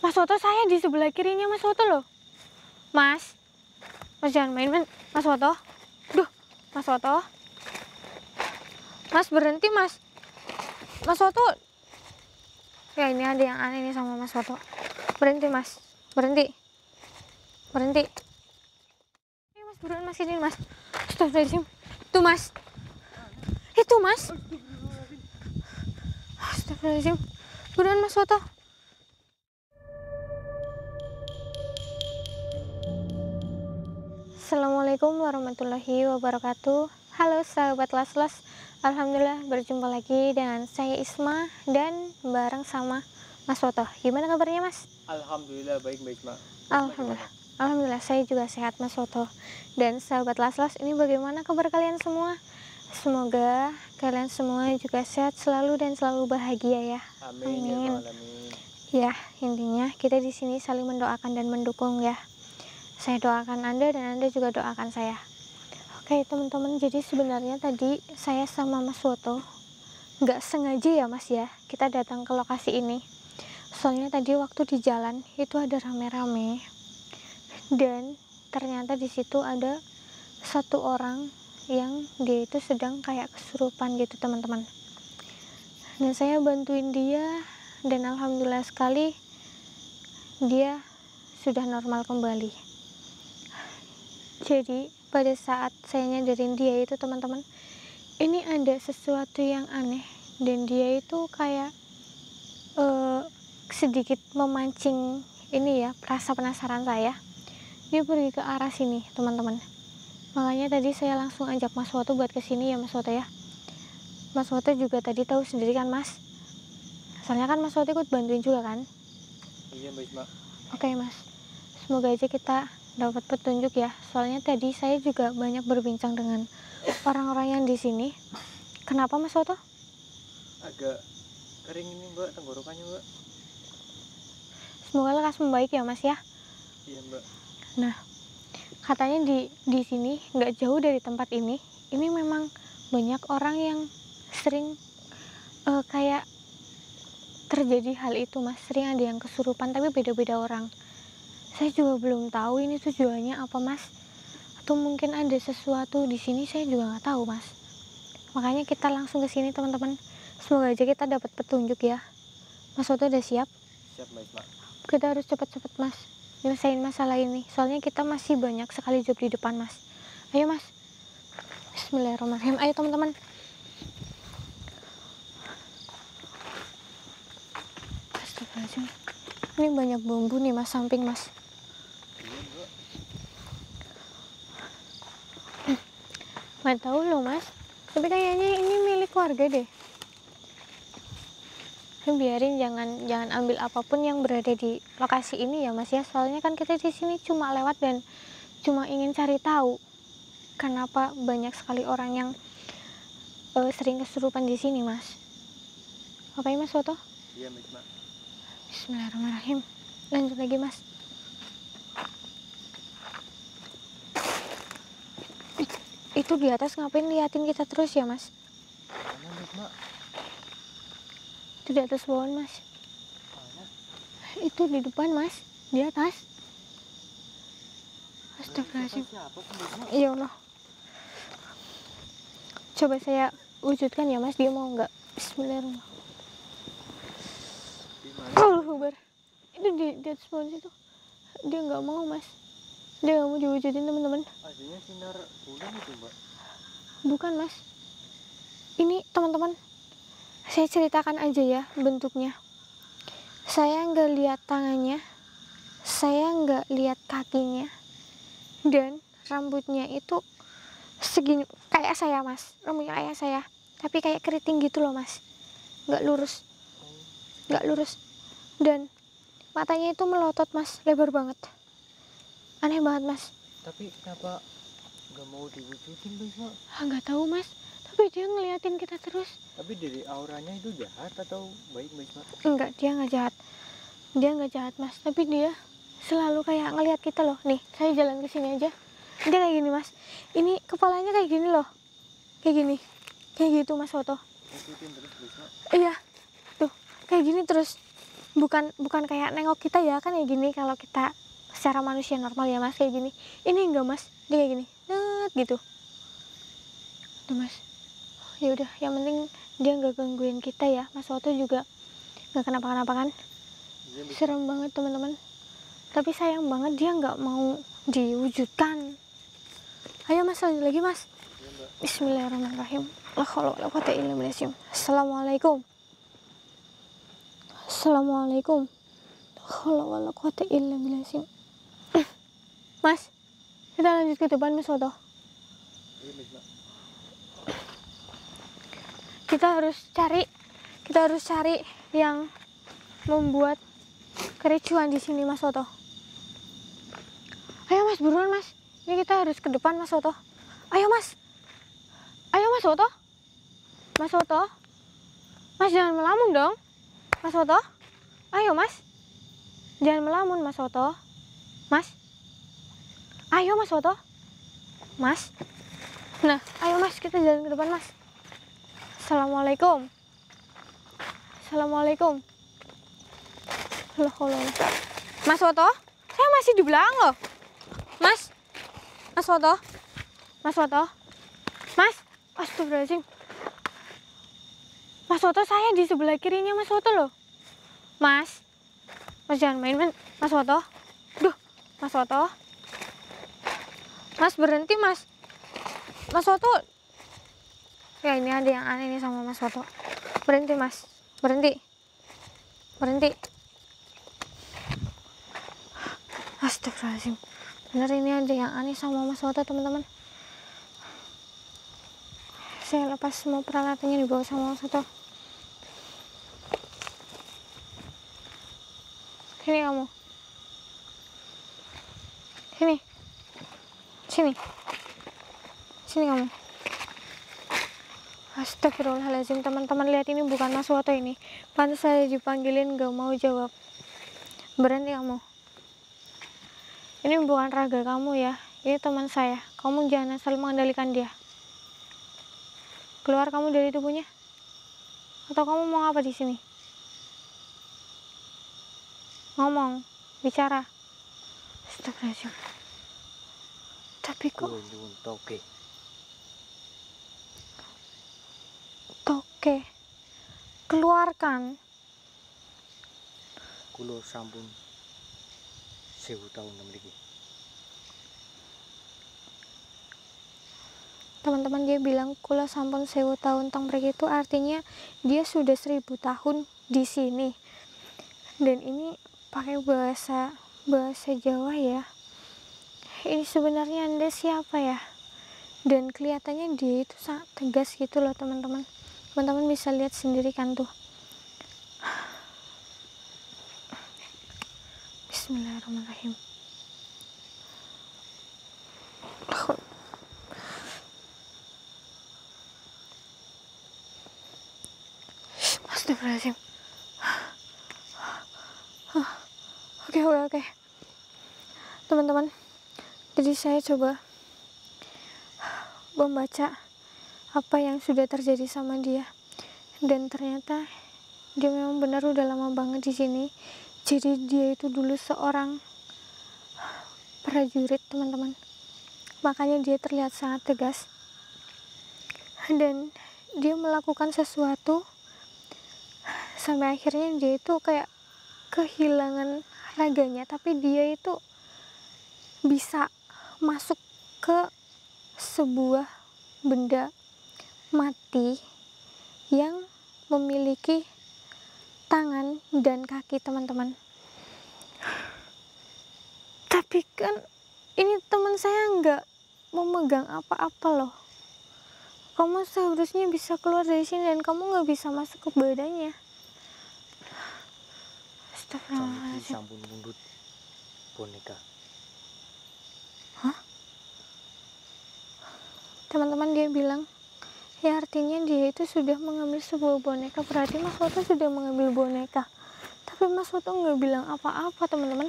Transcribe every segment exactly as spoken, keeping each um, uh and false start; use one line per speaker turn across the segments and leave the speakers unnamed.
Mas Woto, saya di sebelah kirinya Mas Woto loh. Mas, Mas jangan main-main. Mas Woto, duh, Mas Woto. Mas berhenti Mas. Mas Woto. Ya ini ada yang aneh nih sama Mas Woto. Berhenti Mas, berhenti. Berhenti. Ayo Mas, buruan Mas, ini Mas. Astagfirullahaladzim. Tuh Mas. Itu Mas. Astagfirullahaladzim. Buruan Mas Woto. Assalamualaikum warahmatullahi wabarakatuh. Halo sahabat Las-Las. Alhamdulillah berjumpa lagi dengan saya Isma dan bareng sama Mas Woto. Gimana kabarnya Mas?
Alhamdulillah baik Mbak Isma.
Alhamdulillah. Alhamdulillah saya juga sehat Mas Woto. Dan sahabat Las-Las, ini bagaimana kabar kalian semua? Semoga kalian semua juga sehat selalu dan selalu bahagia ya.
Amin.
Amin.
Ya, Rabbal Alamin.
Ya, intinya kita di sini saling mendoakan dan mendukung ya. Saya doakan Anda dan Anda juga doakan saya. Oke teman-teman, jadi sebenarnya tadi saya sama Mas Woto nggak sengaja ya Mas ya, kita datang ke lokasi ini. Soalnya tadi waktu di jalan itu ada rame-rame dan ternyata di situ ada satu orang yang dia itu sedang kayak kesurupan gitu teman-teman. Dan saya bantuin dia dan alhamdulillah sekali dia sudah normal kembali. Jadi pada saat saya nyadarin dia itu teman-teman, ini ada sesuatu yang aneh dan dia itu kayak uh, sedikit memancing ini ya, rasa penasaran saya. Dia pergi ke arah sini teman-teman. Makanya tadi saya langsung ajak Mas Woto buat kesini ya Mas Woto ya. Mas Woto juga tadi tahu sendiri kan Mas. Soalnya kan Mas Woto ikut bantuin juga kan.
Iya Mbak Isma.
Oke Mas, semoga aja kita dapat petunjuk ya. Soalnya tadi saya juga banyak berbincang dengan orang-orang yang di sini. Kenapa Mas Woto?
Agak kering ini Mbak, tenggorokannya Mbak.
Semoga lekas membaik ya Mas ya.
Iya Mbak.
Nah, katanya di di sini nggak jauh dari tempat ini, ini memang banyak orang yang sering uh, kayak terjadi hal itu Mas. Sering ada yang kesurupan tapi beda-beda orang. Saya juga belum tahu ini tujuannya apa Mas, atau mungkin ada sesuatu di sini saya juga nggak tahu Mas. Makanya kita langsung ke sini teman-teman. Semoga aja kita dapat petunjuk ya. Mas Woto udah siap?
Siap Mbak Isma.
Kita harus cepat-cepat Mas nyelesain masalah ini. Soalnya kita masih banyak sekali job di depan Mas. Ayo Mas. Bismillahirrahmanirrahim. Ayo teman-teman. Astagfirullahaladzim. Ini banyak bumbu nih Mas, samping Mas. Nggak tahu loh Mas, tapi kayaknya ini milik warga deh. Biarin, jangan jangan ambil apapun yang berada di lokasi ini ya Mas ya. Soalnya kan kita di sini cuma lewat dan cuma ingin cari tahu kenapa banyak sekali orang yang uh, sering kesurupan di sini Mas. Oke Mas Woto?
Iya Mbak Isma.
Bismillahirrahmanirrahim. Lanjut lagi Mas. Itu di atas ngapain liatin kita terus ya Mas?
Mana Mbak Isma?
Itu di atas pohon Mas.
Mana?
Itu di depan Mas, di atas. Astagfirullahaladzim.
Siapa sih Mbak Isma?
Ya Allah. Coba saya wujudkan ya Mas, dia mau nggak? Bismillahirrahmanirrahim. Allahu Akbar. Itu di, di atas pohon itu. Dia nggak mau Mas. Dia nggak mau diwujudin teman-teman.
Adanya sinar bulan itu Mbak.
Bukan Mas. Ini teman-teman, saya ceritakan aja ya bentuknya. Saya nggak lihat tangannya, saya nggak lihat kakinya, dan rambutnya itu segini kayak saya Mas. Rambutnya kayak saya, tapi kayak keriting gitu loh Mas. Nggak lurus, nggak lurus. Dan matanya itu melotot Mas, lebar banget. Aneh banget Mas.
Tapi kenapa nggak mau diwujudin Mbak Isma?
Ah, nggak tahu Mas, tapi dia ngeliatin kita terus.
Tapi dari auranya itu jahat atau baik Mbak Isma?
Enggak, dia nggak jahat. Dia nggak jahat Mas, tapi dia selalu kayak ngelihat kita loh. Nih, saya jalan ke sini aja. Dia kayak gini Mas. Ini kepalanya kayak gini loh. Kayak gini. Kayak gitu Mas Woto.
Ikutin terus Mbak Isma.
Iya. Tuh, kayak gini terus. bukan bukan kayak nengok kita ya kan kayak gini, kalau kita secara manusia normal ya mas kayak gini, ini enggak mas, dia kayak gini net gitu tuh mas. Ya udah yang penting dia nggak gangguin kita ya, Mas Soto juga nggak kenapa-kenapa kan. Serem banget teman-teman, tapi sayang banget dia nggak mau diwujudkan. Ayo mas lanjut lagi mas. Bismillahirrahmanirrahim. La haula wala quwwata illa billah. Assalamualaikum. Assalamualaikum. La haula wala quwwata illa billah. Mas, kita lanjut ke depan Mas Soto. Kita harus cari, kita harus cari yang membuat kericuan di sini Mas Soto. Ayo Mas, buruan Mas. Ini kita harus ke depan Mas Soto. Ayo Mas. Ayo Mas Soto. Mas Soto. Mas jangan melamun dong. Mas Soto. Ayo Mas. Jangan melamun Mas Soto. Mas. Ayo Mas Soto. Mas. Nah, ayo Mas, kita jalan ke depan Mas. Assalamualaikum. Assalamualaikum. Loh, loh. Mas Soto, saya masih di belakang loh. Mas. Mas Soto. Mas Soto. Mas. Astagfirullahaladzim. Mas Soto, saya di sebelah kirinya Mas Soto loh. Mas. Mas jangan main-main. Mas Soto. Duh. Mas Soto. Mas berhenti Mas. Mas Soto. Ya ini ada yang aneh nih sama Mas Soto. Berhenti Mas. Berhenti. Berhenti. Astagfirullahaladzim. Bener ini ada yang aneh sama Mas Soto teman-teman. Saya lepas semua peralatannya dibawa sama Mas Soto. Sini kamu. Sini. Sini. Sini kamu. Astagfirullahaladzim teman-teman, lihat ini bukan Mas Soto ini. Pantas saya dipanggilin gak mau jawab. Berhenti kamu. Ini bukan raga kamu ya. Ini teman saya. Kamu jangan asal mengendalikan dia. Keluar kamu dari tubuhnya. Atau kamu mau apa di sini? Ngomong, bicara. Astagfirullahaladzim. Tapi kok
Toke.
Toke. Keluarkan.
Kulo sampun sewu tahun mriki.
Teman-teman, dia bilang kula sampun sewu tahun teng mriki, itu artinya dia sudah seribu tahun di sini. Dan ini pakai bahasa bahasa Jawa ya. Ini sebenarnya Anda siapa ya? Dan kelihatannya dia itu sangat tegas gitu loh teman-teman. Teman-teman bisa lihat sendiri kan tuh. Bismillahirrahmanirrahim. Astagfirullahaladzim. Oke oke oke teman-teman, jadi saya coba membaca apa yang sudah terjadi sama dia, dan ternyata dia memang benar udah lama banget di sini. Jadi dia itu dulu seorang prajurit teman-teman, makanya dia terlihat sangat tegas. Dan dia melakukan sesuatu sampai akhirnya dia itu kayak kehilangan raganya, tapi dia itu bisa masuk ke sebuah benda mati yang memiliki tangan dan kaki teman-teman. Tapi kan ini teman saya nggak memegang apa-apa loh. Kamu seharusnya bisa keluar dari sini dan kamu nggak bisa masuk ke badannya. Astagfirullahaladzim.
Sampun mundut boneka.
Hah? Teman-teman, dia bilang ya artinya dia itu sudah mengambil sebuah boneka. Berarti Mas Soto sudah mengambil boneka, tapi Mas Soto nggak bilang apa-apa teman-teman.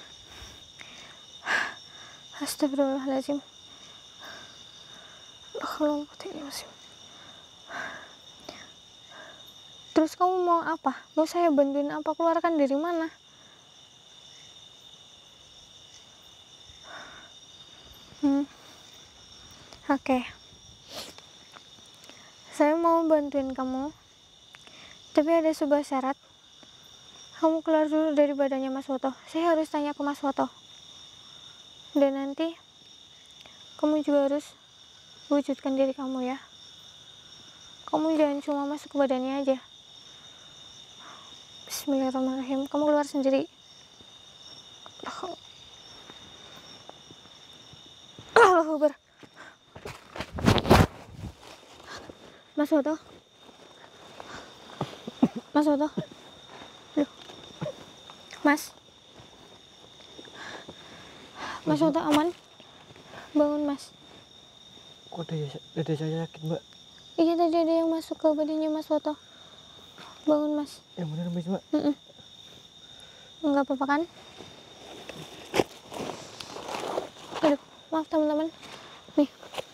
Astagfirullahaladzim. Terus Terus kamu mau apa? Mau saya bantuin apa? Keluarkan dari mana? Hmm. Oke. Okay. Saya mau bantuin kamu. Tapi ada sebuah syarat. Kamu keluar dulu dari badannya Mas Woto. Saya harus tanya ke Mas Woto. Dan nanti kamu juga harus wujudkan diri kamu ya. Kamu jangan cuma masuk ke badannya aja. Bismillahirrahmanirrahim. Kamu keluar sendiri. Allahu Akbar. Mas Woto. Mas Woto. Loh. Mas. Mas Woto aman? Bangun Mas.
Kok dada, dada saya sakit mbak?
Iya tadi ada yang masuk ke badannya Mas Woto. Bangun Mas.
Yang bener mbak?
Mm -mm. Enggak apa-apa kan? Aduh, maaf teman-teman. Nih.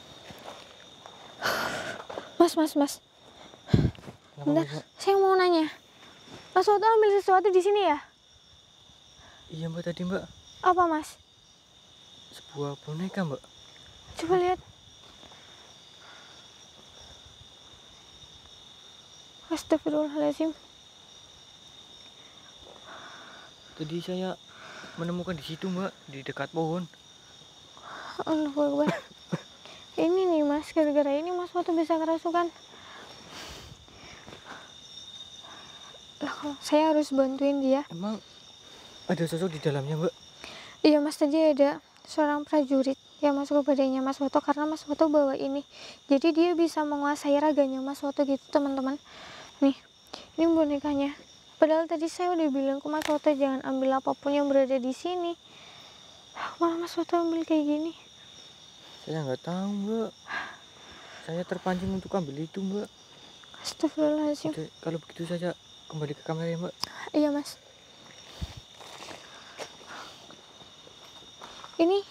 Mas, mas, mas. Bentar, saya mau nanya. Mas Woto ambil sesuatu di sini ya?
Iya mbak, tadi mbak.
Apa Mas?
Sebuah boneka mbak.
Coba lihat. Astagfirullahaladzim.
Tadi saya menemukan di situ mbak, di dekat pohon.
Allahu Akbar. Ini nih Mas, gara-gara ini Mas Woto bisa kerasukan. Lah, saya harus bantuin dia.
Emang ada sosok di dalamnya mbak?
Iya Mas, tadi ada seorang prajurit yang masuk ke badannya Mas Woto karena Mas Woto bawa ini. Jadi dia bisa menguasai raganya Mas Woto gitu teman-teman. Nih, ini bonekanya. Padahal tadi saya udah bilang ke Mas Woto jangan ambil apapun yang berada di sini. Malah Mas Woto ambil kayak gini.
Saya nggak tahu mbak. Saya terpancing untuk ambil itu mbak.
Astagfirullahaladzim.
Oke, kalau begitu saya kembali ke kamar ya mbak.
Iya Mas. Ini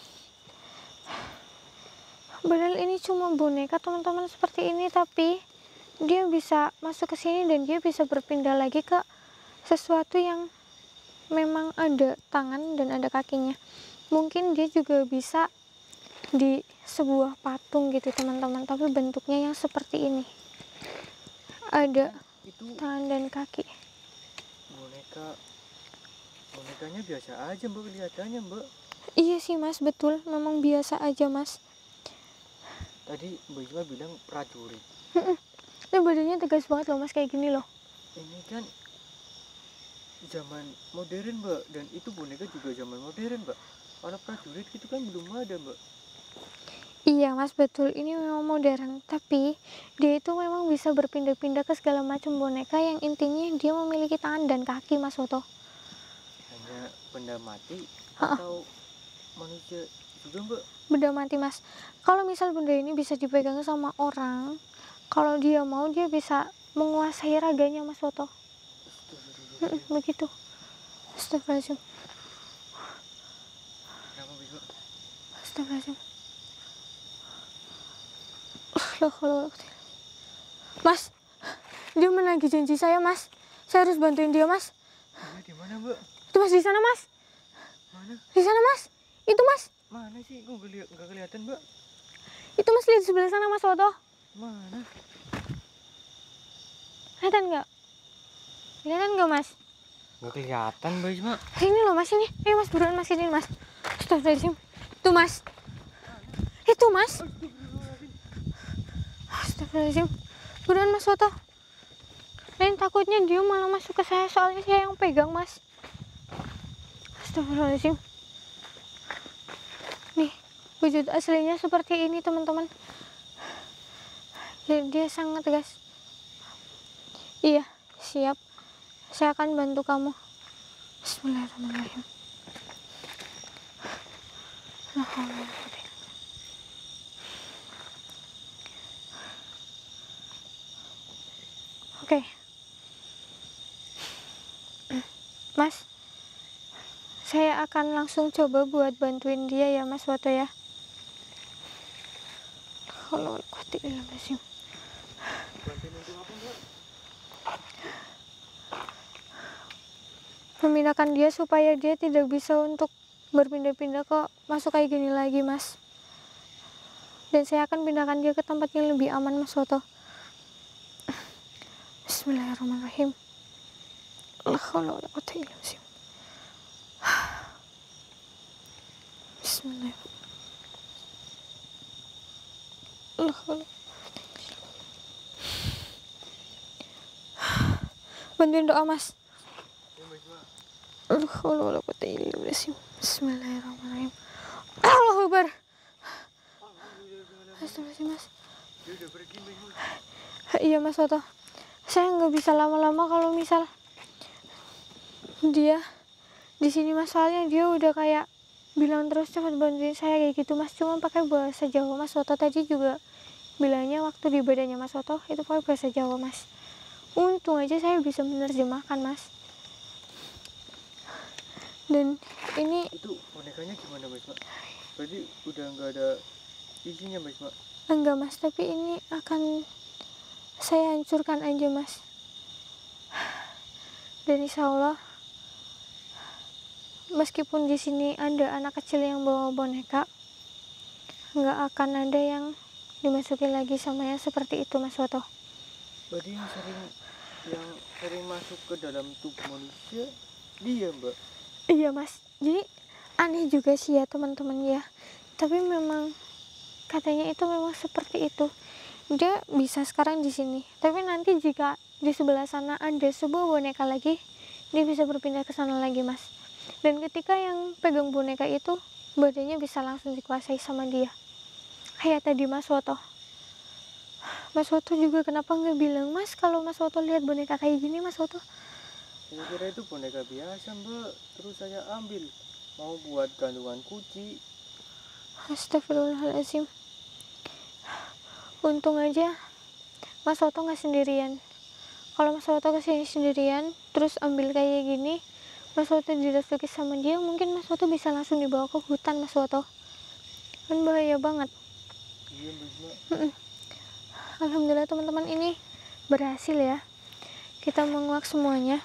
padahal ini cuma boneka teman-teman seperti ini, tapi dia bisa masuk ke sini dan dia bisa berpindah lagi ke sesuatu yang memang ada tangan dan ada kakinya. Mungkin dia juga bisa di sebuah patung gitu teman-teman, tapi bentuknya yang seperti ini. Ada
itu
tangan dan kaki.
Boneka bonekanya biasa aja mbak kelihatannya mbak.
Iya sih Mas, betul, memang biasa aja Mas.
Tadi Mbak Isma bilang prajurit.
Ini badannya tegas banget loh Mas, kayak gini loh.
Ini kan zaman modern mbak, dan itu boneka juga zaman modern mbak. Kalau prajurit itu kan belum ada mbak.
Iya Mas, betul, ini memang modern, tapi dia itu memang bisa berpindah-pindah ke segala macam boneka yang intinya dia memiliki tangan dan kaki Mas Woto.
Hanya benda mati atau manusia juga mbak?
Benda mati Mas. Kalau misal benda ini bisa dipegang sama orang, kalau dia mau dia bisa menguasai raganya Mas Woto. Begitu. Astagfirullahaladzim.
Kenapa mbak?
Astagfirullahaladzim. Mas, dia menagih janji saya Mas. Saya harus bantuin dia Mas.
Mana di mana mbak?
Itu Mas, di sana Mas.
Mana?
Di sana Mas. Itu Mas.
Mana sih? Kok nggak nggak kelihatan mbak?
Itu Mas, lihat di sebelah sana Mas Woto.
Mana?
Kelihatan nggak? Kelihatan nggak Mas?
Nggak kelihatan mbak Isma.
Ini loh Mas, ini. Ayo Mas, buruan Mas, ini Mas. Astagfirullahaladzim. Itu Mas. Itu Mas. Astagfirullahaladzim. Buruan Mas Woto. Lain takutnya dia malah masuk ke saya, soalnya saya yang pegang Mas. Astagfirullahaladzim. Nih, wujud aslinya seperti ini teman-teman. Jadi dia sangat tegas. Iya, siap. Saya akan bantu kamu. Bismillahirrahmanirrahim. La haula wala quwwata illa billah. Oke. Mas, saya akan langsung coba buat bantuin dia ya Mas Woto ya. Kalau kuatir ilmu.
Bantuin untuk apa mbak?
memindahkan dia supaya dia tidak bisa untuk berpindah-pindah ke masuk kayak gini lagi mas. Dan saya akan pindahkan dia ke tempat yang lebih aman Mas Woto. Bismillahirrahmanirrahim. La haula wala quwwata illa billah. Bismillahirrahmanirrahim. La haula. Bantuin doa Mas. La haula wala quwwata illa billah. Bismillahirrahmanirrahim. Allahu Akbar. Astagfirullahaladzim Mas.
Dia udah pergi Mas.
Iya Mas Woto. Saya nggak bisa lama-lama kalau misal dia di sini Mas, soalnya dia udah kayak bilang terus cepat bantuin saya kayak gitu Mas, cuma pakai bahasa Jawa Mas Woto. Tadi juga bilangnya waktu di badannya Mas Woto itu pakai bahasa Jawa Mas. Untung aja saya bisa menerjemahkan Mas. Dan ini
itu bonekanya gimana Mas Mak? Berarti udah nggak ada isinya Mas Mak?
enggak Mas, tapi ini akan saya hancurkan aja Mas. Dan insya Allah meskipun di sini ada anak kecil yang bawa boneka, nggak akan ada yang dimasuki lagi sama yang seperti itu Mas Woto.
Berarti yang sering yang sering masuk ke dalam tubuh manusia dia Mbak?
Iya Mas, jadi aneh juga sih ya teman-teman ya, tapi memang katanya itu memang seperti itu. Dia bisa sekarang di sini, tapi nanti jika di sebelah sana ada sebuah boneka lagi, dia bisa berpindah ke sana lagi Mas. Dan ketika yang pegang boneka itu badannya bisa langsung dikuasai sama dia, kayak tadi Mas Woto. Mas Woto juga kenapa nggak bilang Mas kalau Mas Woto lihat boneka kayak gini Mas Woto?
Saya kira itu boneka biasa Mbak, terus saya ambil mau buat gantungan kunci.
Astagfirullahaladzim. Untung aja Mas Woto nggak sendirian. Kalau Mas Woto kesini sendirian terus ambil kayak gini, Mas Woto dirasuki sama dia, mungkin Mas Woto bisa langsung dibawa ke hutan Mas Woto. Kan bahaya banget.
Iya Mbak.
Alhamdulillah teman-teman, ini berhasil ya. Kita menguak semuanya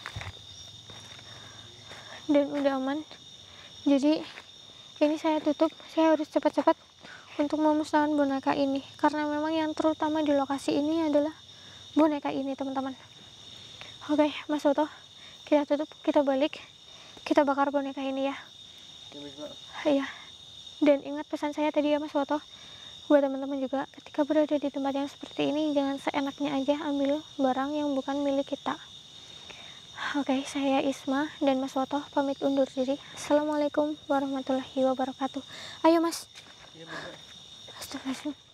dan udah aman. Jadi ini saya tutup, saya harus cepat-cepat untuk memusnahkan boneka ini, karena memang yang terutama di lokasi ini adalah boneka ini teman-teman. Oke Mas Woto, kita tutup, kita balik, kita bakar boneka ini ya. Iya. Dan ingat pesan saya tadi ya Mas Woto, buat teman-teman juga, ketika berada di tempat yang seperti ini jangan seenaknya aja ambil barang yang bukan milik kita. Oke, saya Isma dan Mas Woto pamit undur diri. Assalamualaikum warahmatullahi wabarakatuh. Ayo Mas.
Iya Mbak.
Astagfirullahaladzim.